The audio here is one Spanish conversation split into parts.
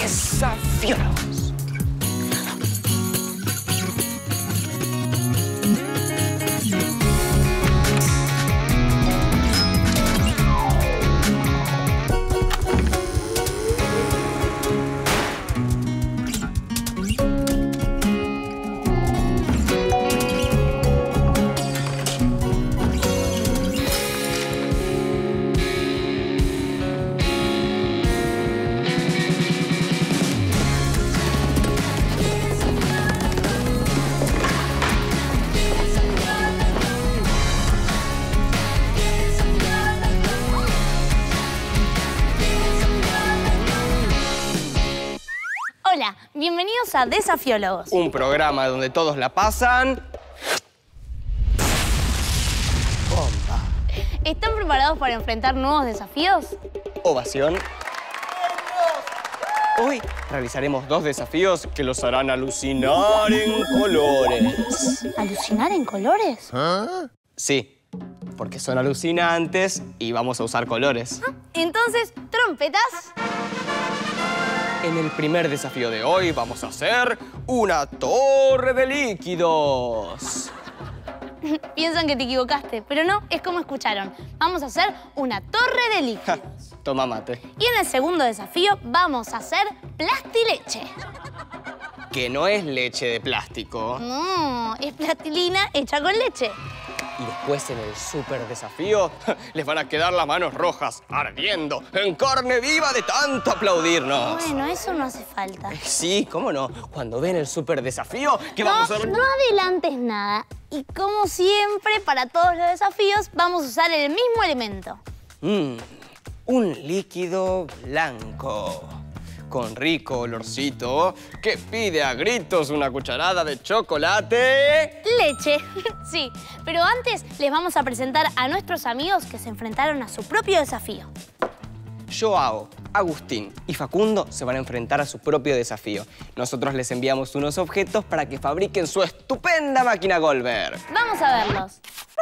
Desafiólogos. Hola, bienvenidos a Desafiólogos. Un programa donde todos la pasan... bomba. ¿Están preparados para enfrentar nuevos desafíos? Ovación. Hoy realizaremos 2 desafíos que los harán alucinar en colores. ¿Alucinar en colores? Sí, porque son alucinantes y vamos a usar colores. Entonces, trompetas. En el primer desafío de hoy vamos a hacer una torre de líquidos. Piensan que te equivocaste, pero no, es como escucharon. Vamos a hacer una torre de líquidos. Toma mate. Y en el segundo desafío vamos a hacer plastileche. Que no es leche de plástico. No, es plastilina hecha con leche. Y después en el súper desafío les van a quedar las manos rojas, ardiendo, en carne viva de tanto aplaudirnos. Bueno, eso no hace falta. Sí, ¿cómo no? Cuando ven el súper desafío, ¿qué vamos a hacer? No adelantes nada. Y como siempre, para todos los desafíos, vamos a usar el mismo elemento. Un líquido blanco, con rico olorcito, que pide a gritos una cucharada de chocolate. Leche, sí. Pero antes les vamos a presentar a nuestros amigos que se enfrentaron a su propio desafío. Joao, Agustín y Facundo se van a enfrentar a su propio desafío. Nosotros les enviamos unos objetos para que fabriquen su estupenda máquina Goldberg. Vamos a verlos.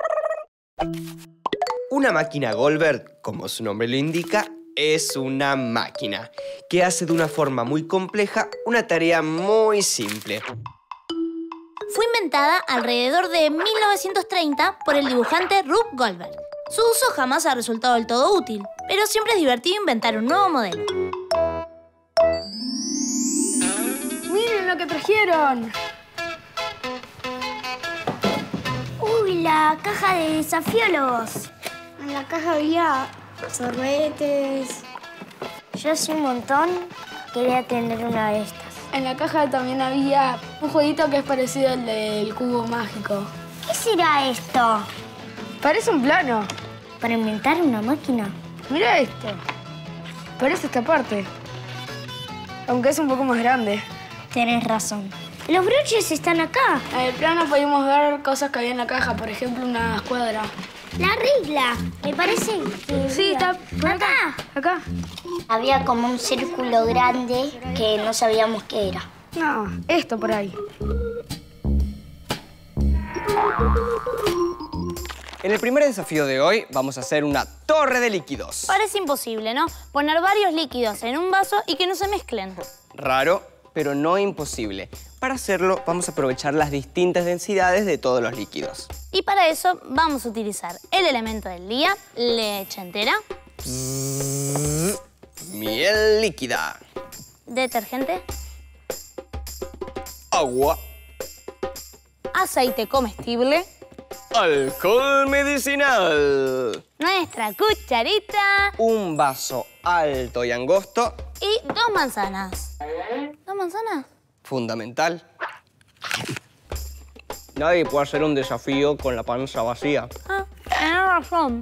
Una máquina Goldberg, como su nombre lo indica, es una máquina que hace de una forma muy compleja una tarea muy simple. Fue inventada alrededor de 1930 por el dibujante Rube Goldberg. Su uso jamás ha resultado del todo útil, pero siempre es divertido inventar un nuevo modelo. ¡Miren lo que trajeron! ¡Uy, la caja de desafiólogos! En la caja había sorbetes. Yo hace un montón quería tener una de estas. En la caja también había un jueguito que es parecido al del cubo mágico. ¿Qué será esto? Parece un plano. ¿Para inventar una máquina? Mira esto. Parece esta parte. Aunque es un poco más grande. Tenés razón. Los broches están acá. En el plano pudimos ver cosas que había en la caja. Por ejemplo, una escuadra. La regla. Me parece que... Sí, está acá. acá. Había como un círculo grande que no sabíamos qué era. No, esto por ahí. En el primer desafío de hoy vamos a hacer una torre de líquidos. Parece imposible, ¿no? Poner varios líquidos en un vaso y que no se mezclen. Raro, pero no imposible. Para hacerlo vamos a aprovechar las distintas densidades de todos los líquidos. Y para eso vamos a utilizar el elemento del día, leche entera, Miel líquida. detergente, Agua. aceite comestible, Alcohol medicinal. nuestra cucharita Un vaso alto y angosto. y 2 manzanas. ¿2 manzanas? Fundamental. Nadie puede hacer un desafío con la panza vacía. Ah, tenés razón.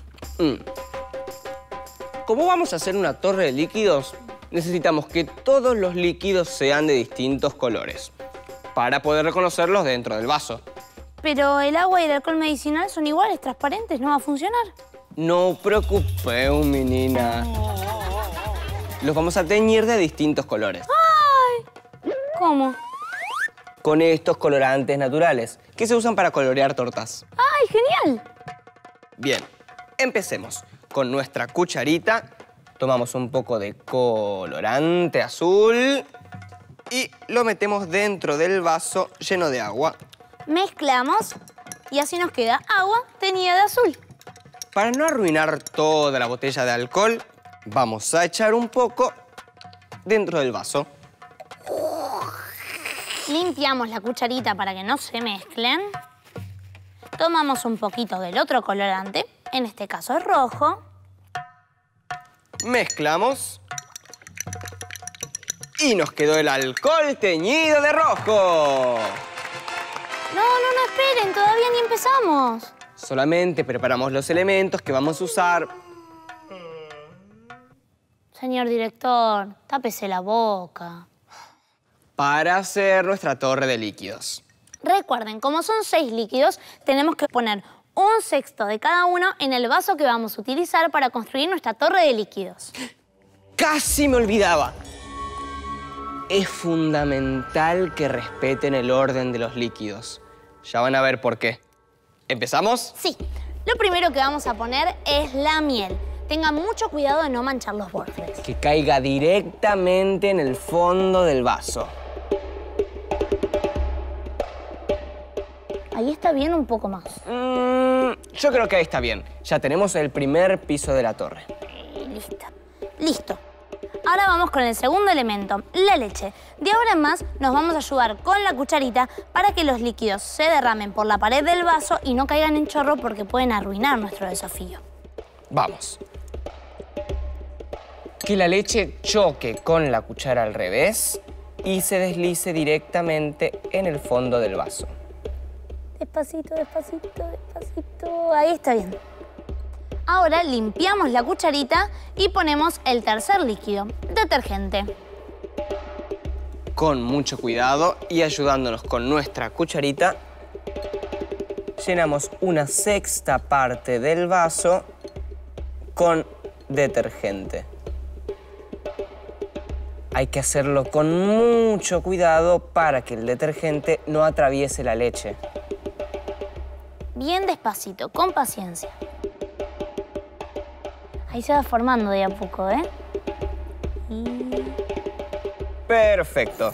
Como vamos a hacer una torre de líquidos, necesitamos que todos los líquidos sean de distintos colores para poder reconocerlos dentro del vaso. Pero el agua y el alcohol medicinal son iguales, transparentes, ¿no va a funcionar? No preocupes, menina. Los vamos a teñir de distintos colores. ¿Cómo? Con estos colorantes naturales que se usan para colorear tortas. ¡Ay, genial! Bien, empecemos con nuestra cucharita Tomamos un poco de colorante azul y lo metemos dentro del vaso lleno de agua. Mezclamos y así nos queda agua teñida de azul. Para no arruinar toda la botella de alcohol, vamos a echar un poco dentro del vaso. Limpiamos la cucharita para que no se mezclen. Tomamos un poquito del otro colorante, en este caso es rojo. Mezclamos. Y nos quedó el alcohol teñido de rojo. No, esperen, todavía ni empezamos. Solamente preparamos los elementos que vamos a usar. Señor director, tápese la boca. Para hacer nuestra torre de líquidos. Recuerden, como son 6 líquidos, tenemos que poner 1/6 de cada uno en el vaso que vamos a utilizar para construir nuestra torre de líquidos. ¡Casi me olvidaba! Es fundamental que respeten el orden de los líquidos. Ya van a ver por qué. ¿Empezamos? Sí. Lo primero que vamos a poner es la miel. Tengan mucho cuidado de no manchar los bordes. Que caiga directamente en el fondo del vaso. Ahí está bien, un poco más. Yo creo que ahí está bien. Ya tenemos el primer piso de la torre. Listo. Ahora vamos con el segundo elemento, la leche. De ahora en más nos vamos a ayudar con la cucharita para que los líquidos se derramen por la pared del vaso y no caigan en chorro porque pueden arruinar nuestro desafío. Vamos. Que la leche choque con la cuchara al revés y se deslice directamente en el fondo del vaso. Despacito, despacito, despacito. Ahí está bien. Ahora limpiamos la cucharita y ponemos el tercer líquido, detergente. Con mucho cuidado y ayudándonos con nuestra cucharita, llenamos 1/6 parte del vaso con detergente. Hay que hacerlo con mucho cuidado para que el detergente no atraviese la leche. Bien despacito, con paciencia. Ahí se va formando de a poco, ¿eh? Perfecto.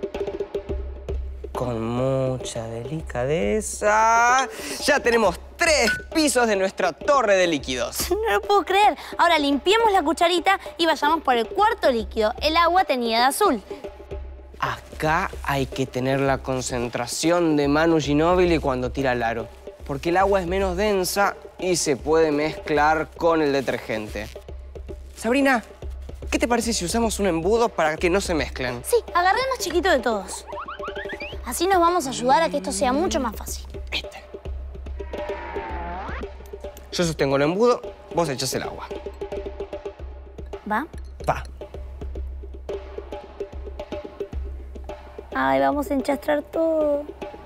Con mucha delicadeza. Ya tenemos 3 pisos de nuestra torre de líquidos. No lo puedo creer. Ahora limpiemos la cucharita y vayamos por el cuarto líquido, el agua teñida de azul. Acá hay que tener la concentración de Manu Ginóbili cuando tira el aro, porque el agua es menos densa y se puede mezclar con el detergente. Sabrina, ¿qué te parece si usamos un embudo para que no se mezclen? Sí, agarré el más chiquito de todos. Así nos vamos a ayudar a que esto sea mucho más fácil. Este. Yo sostengo el embudo, vos echás el agua. ¿Va? Va. Ay, vamos a enchastrar todo.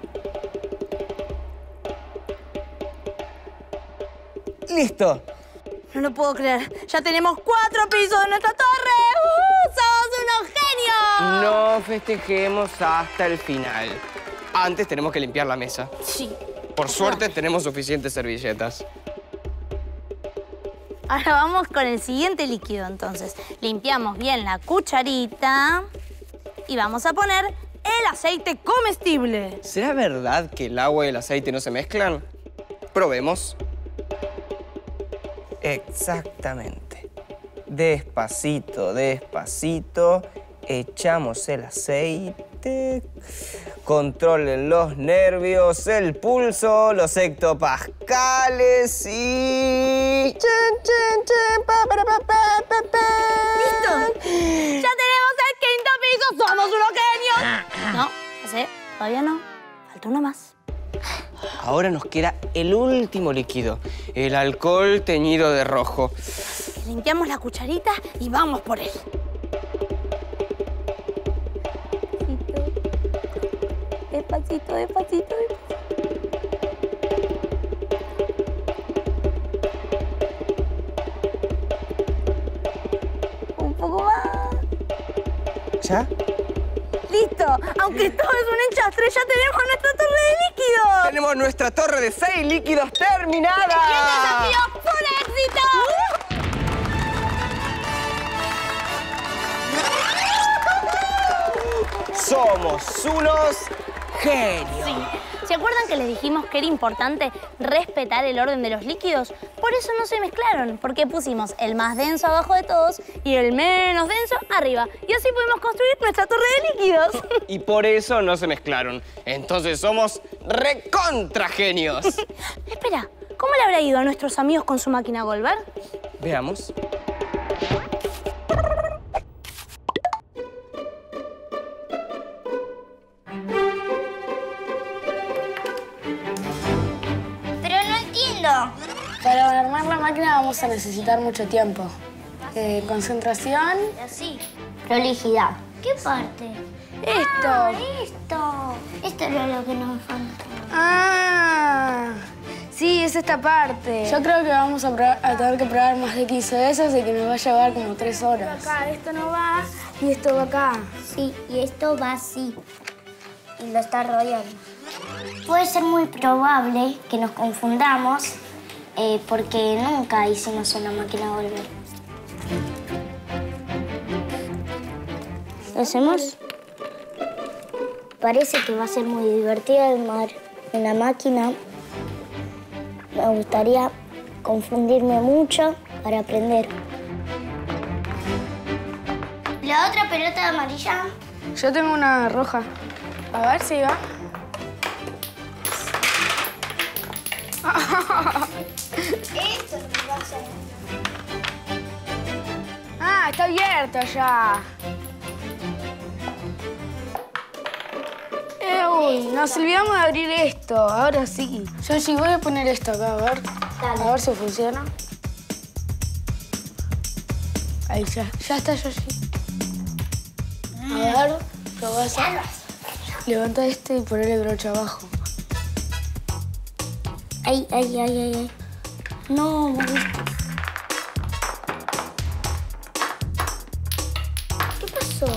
¡Listo! No lo puedo creer. Ya tenemos 4 pisos de nuestra torre. ¡Somos unos genios! No festejemos hasta el final. Antes tenemos que limpiar la mesa. Sí. Por suerte tenemos suficientes servilletas. Ahora vamos con el siguiente líquido, entonces. Limpiamos bien la cucharita y vamos a poner el aceite comestible. ¿Será verdad que el agua y el aceite no se mezclan? Probemos. Exactamente. Despacito, despacito. Echamos el aceite. Controlen los nervios, el pulso, los hectopascales y... ¡Listo! ¡Ya tenemos el quinto piso! ¡Somos unos genios! No, ya sé, todavía no. Falta uno más. Ahora nos queda el último líquido, el alcohol teñido de rojo. Limpiamos la cucharita y vamos por él. Despacito, despacito, despacito. Un poco más. ¿Ya? ¡Listo! Aunque todo es un enchastre, ya tenemos nuestra torre de líquidos. Tenemos nuestra torre de 6 líquidos terminada. ¡Y el desafío fue un éxito! somos unos genios. Sí. ¿Se acuerdan que les dijimos que era importante respetar el orden de los líquidos? Por eso no se mezclaron, porque pusimos el más denso abajo de todos y el menos denso arriba. Y así pudimos construir nuestra torre de líquidos. Y por eso no se mezclaron. Entonces somos recontra genios. Espera, ¿cómo le habrá ido a nuestros amigos con su máquina Volver? Veamos. Pero no entiendo. Para armar la máquina vamos a necesitar mucho tiempo. Concentración. Así. Prolijidad. ¿Qué parte? Esto. Ah, esto. Esto era lo que nos falta. Ah, sí, es esta parte. Yo creo que vamos a tener que probar más de 15 veces y que nos va a llevar como 3 horas. Acá, esto no va y esto va acá. Sí, y esto va así. Y lo está rodeando. Puede ser muy probable que nos confundamos porque nunca hicimos una máquina Volver. ¿Lo hacemos? Parece que va a ser muy divertido armar una máquina. Me gustaría confundirme mucho para aprender. ¿La otra pelota amarilla? Yo tengo una roja. A ver si va. Esto no va a ser. Ah, está abierta ya. Uy, nos olvidamos de abrir esto. Ahora sí. Yo sí voy a poner esto acá, a ver. Dale. A ver si funciona. Ahí ya. Ya está, Yoshi. A ver, lo vas a levantar este y ponerle brocha abajo. Ay, ay, ay, ay, ay. No, ¿qué pasó?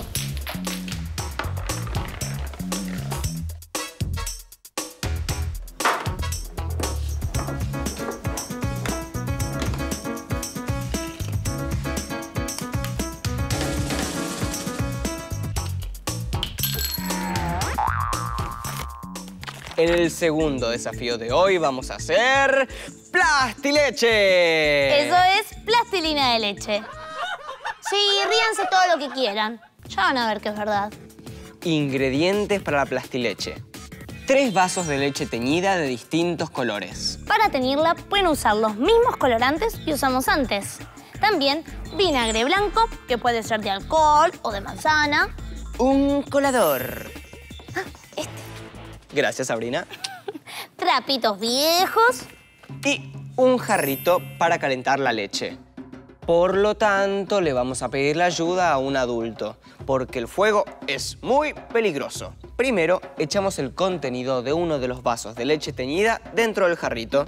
En el segundo desafío de hoy vamos a hacer plastileche. Eso es plastilina de leche. Sí, ríanse todo lo que quieran. Ya van a ver que es verdad. Ingredientes para la plastileche. 3 vasos de leche teñida de distintos colores. Para teñirla pueden usar los mismos colorantes que usamos antes. También vinagre blanco, que puede ser de alcohol o de manzana. Un colador. Este. Gracias, Sabrina. Trapitos viejos. Y un jarrito para calentar la leche. Por lo tanto, le vamos a pedir la ayuda a un adulto, porque el fuego es muy peligroso. Primero, echamos el contenido de uno de los vasos de leche teñida dentro del jarrito.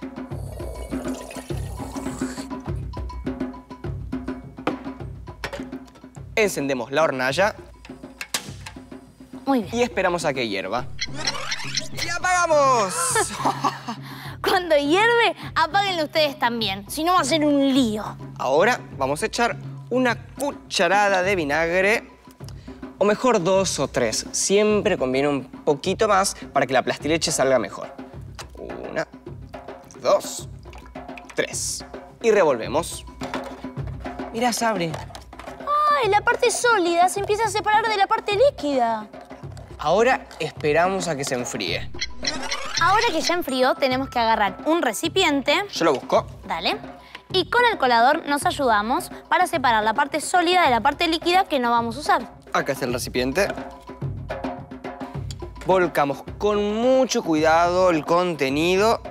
Encendemos la hornalla Muy bien. y esperamos a que hierva. ¡Y apagamos! Cuando hierve, apáguenlo ustedes también. Si no, va a ser un lío. Ahora vamos a echar una cucharada de vinagre, o mejor 2 o 3. Siempre conviene un poquito más para que la plastileche salga mejor. 1, 2, 3. Y revolvemos. Mira, Sabri. ¡Ay, la parte sólida se empieza a separar de la parte líquida! Ahora esperamos a que se enfríe. Ahora que ya enfrió, tenemos que agarrar un recipiente. Yo lo busco. Dale. Y con el colador nos ayudamos para separar la parte sólida de la parte líquida que no vamos a usar. Acá está el recipiente. Volcamos con mucho cuidado el contenido.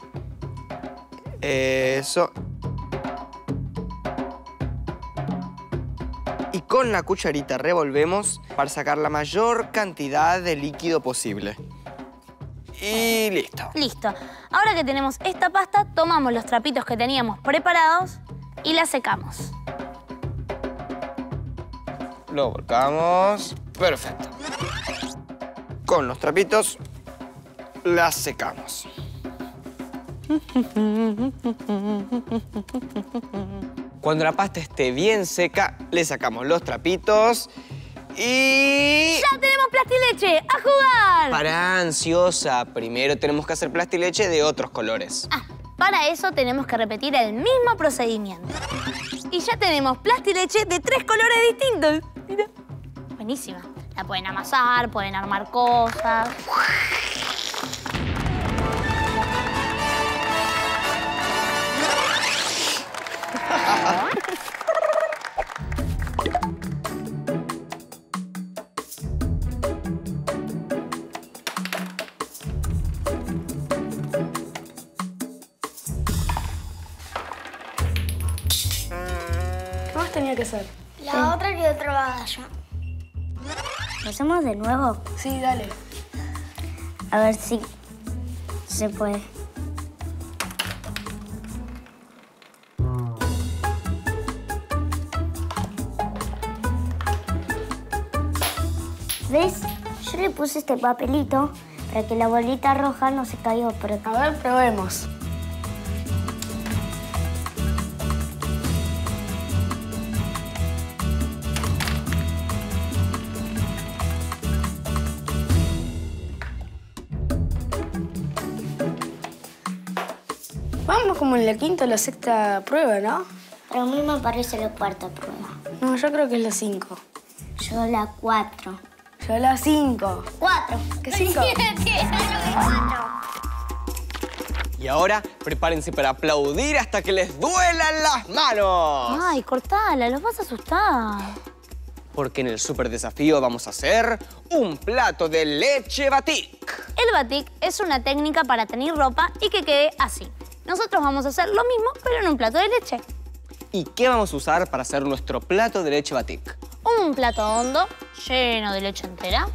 Eso. Y con la cucharita revolvemos para sacar la mayor cantidad de líquido posible. Y listo. Listo. Ahora que tenemos esta pasta, tomamos los trapitos que teníamos preparados y la secamos. Lo volcamos. Perfecto. Con los trapitos la secamos. Cuando la pasta esté bien seca, le sacamos los trapitos Y... ¡Ya tenemos plastileche! ¡A jugar! Pará, ansiosa. Primero tenemos que hacer plastileche de otros colores. Para eso tenemos que repetir el mismo procedimiento. Y ya tenemos plastileche de 3 colores distintos. Mira. Buenísima. La pueden amasar, pueden armar cosas. ¿Qué más tenía que hacer? La otra que otra valla. ¿Lo hacemos de nuevo? Sí, dale. A ver si se puede. ¿Ves? Yo le puse este papelito para que la bolita roja no se caiga por acá. A ver, probemos. Vamos como en la quinta o la sexta prueba, ¿no? Pero a mí me parece la cuarta prueba. No, yo creo que es la 5. Yo la 4. Yo la 5. 4. ¿Qué 5? Y ahora, prepárense para aplaudir hasta que les duelan las manos. Ay, cortala, los vas a asustar. Porque en el super desafío vamos a hacer un plato de leche batik. El batik es una técnica para tener ropa y que quede así. Nosotros vamos a hacer lo mismo, pero en un plato de leche. ¿Y qué vamos a usar para hacer nuestro plato de leche batik? Un plato hondo, lleno de leche entera.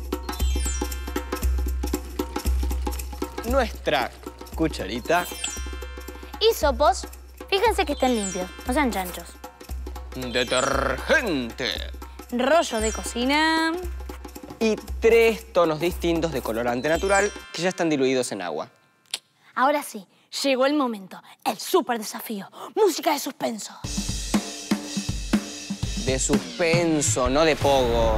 Nuestra cucharita. Hisopos. Fíjense que estén limpios, no sean chanchos. Detergente. Rollo de cocina. Y 3 tonos distintos de colorante natural que ya están diluidos en agua. Ahora sí, llegó el momento. El súper desafío. Música de suspenso. De suspenso, no de pogo.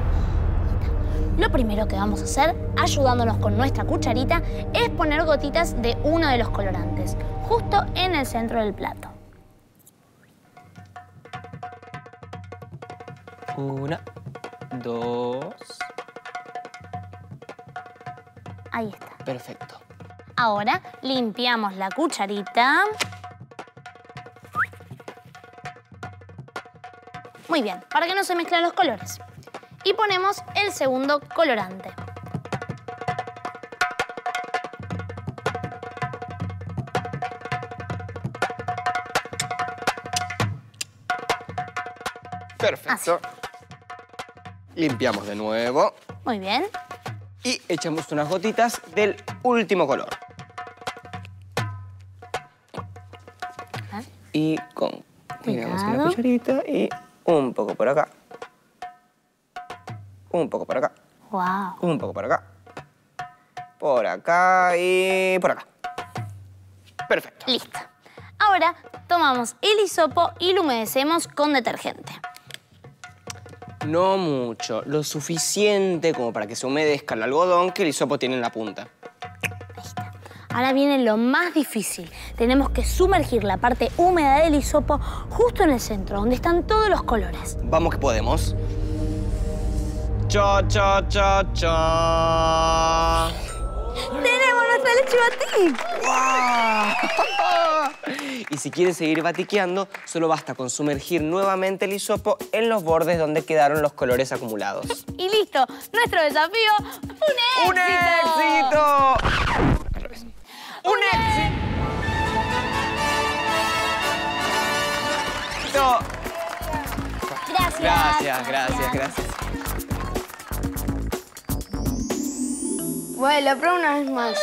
Lo primero que vamos a hacer, ayudándonos con nuestra cucharita, es poner gotitas de uno de los colorantes, justo en el centro del plato. 1, 2. Ahí está. Perfecto. Ahora limpiamos la cucharita. Muy bien, para que no se mezclen los colores. Y ponemos el segundo colorante. Perfecto. Limpiamos de nuevo. Muy bien. Y echamos unas gotitas del último color. Y tiramos en la cucharita y un poco por acá. Un poco por acá. Wow. Un poco por acá. Por acá y por acá. Perfecto. Listo. Ahora tomamos el hisopo y lo humedecemos con detergente. No mucho, lo suficiente como para que se humedezca el algodón que el hisopo tiene en la punta. Ahí está. Ahora viene lo más difícil. Tenemos que sumergir la parte húmeda del hisopo justo en el centro, donde están todos los colores. Vamos que podemos. Cha, cha, cha, cha. ¡Tenemos nuestra leche batik! ¡Wow! Y si quieres seguir batiqueando, solo basta con sumergir nuevamente el hisopo en los bordes donde quedaron los colores acumulados. Y listo, nuestro desafío, ¡un éxito! ¡Un éxito! ¡Un éxito! Gracias. Gracias. Bueno, la prueba una vez más.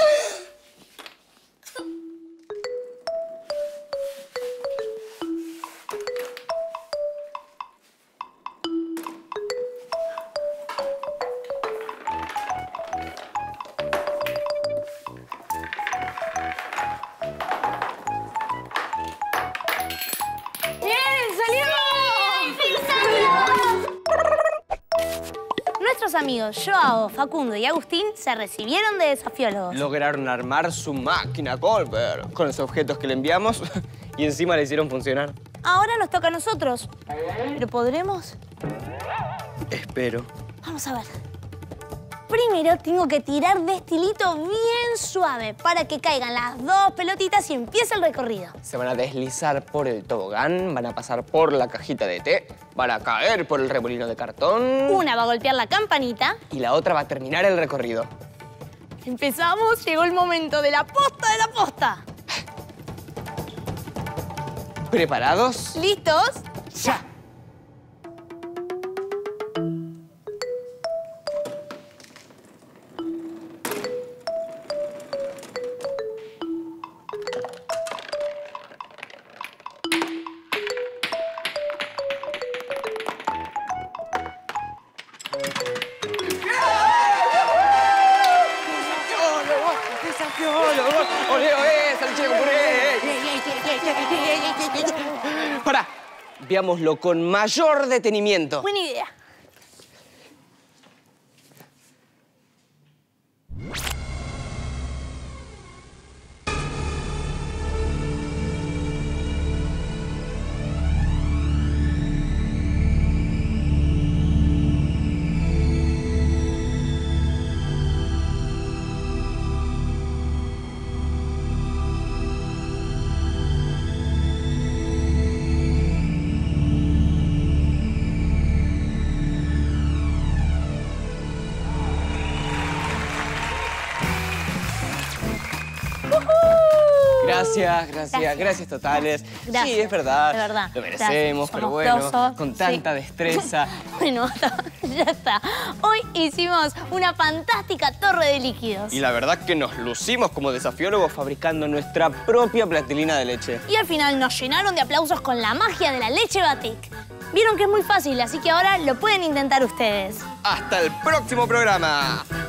nuestros amigos Joao, Facundo y Agustín se recibieron de desafiólogos. Lograron armar su máquina Goldberg con los objetos que le enviamos y encima la hicieron funcionar. Ahora nos toca a nosotros. ¿Pero podremos? Espero. Vamos a ver. Primero tengo que tirar de estilito bien suave para que caigan las dos pelotitas y empiece el recorrido. Se van a deslizar por el tobogán, van a pasar por la cajita de té, van a caer por el remolino de cartón. Una va a golpear la campanita. Y la otra va a terminar el recorrido. Empezamos, llegó el momento de la posta de la posta. ¿Preparados? ¿Listos? ¡Ya! Pará, veámoslo con mayor detenimiento. Buena idea. Gracias totales. Gracias, Sí, es verdad. de verdad. Lo merecemos, Gracias. pero Somos bueno, grosos. con tanta destreza. Bueno, ya está. Hoy hicimos una fantástica torre de líquidos. Y la verdad que nos lucimos como desafiólogos fabricando nuestra propia plastilina de leche. Y al final nos llenaron de aplausos con la magia de la leche Batik. Vieron que es muy fácil, así que ahora lo pueden intentar ustedes. ¡Hasta el próximo programa!